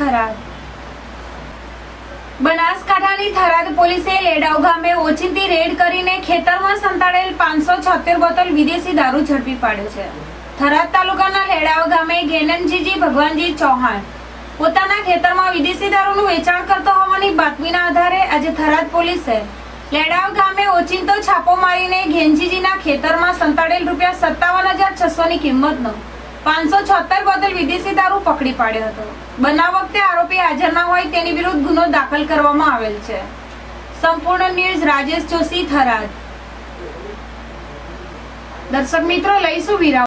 થરાદ બનાસકાંઠાની થરાદ પોલીસે લેડાવ ગામે ઓચિંતી રેડ કરીને ખેતરમાં સંતાડેલ 576 બોટલ વિદેશી દારૂ ઝડપી પાડ્યો છે। થરાદ તાલુકાના લેડાવ ગામે ગેનનજીજી ભગવાનજી ચૌહાણ પોતાના ખેતરમાં વિદેશી દારૂનું વેચાણ કરતો હોવાની બાતમીના આધારે આજે થરાદ પોલીસે લેડાવ ગામે ઓચિંતો છાપો મારીને ગેનજીજીના ખેતરમાં સંતાડેલ ₹57,600 ની કિંમતનો 576 બોટલ વિદેશી દારૂ પકડી પાડ્યો હતો। બનાવ વખતે આરોપી હાજર ન હોય તેની વિરુદ્ધ ગુનો દાખલ કરવામાં આવેલ છે। સંપૂર્ણ ન્યૂઝ રાજેશ જોશી, થરાદ। દર્શક મિત્રો, લઈશું વિરામ।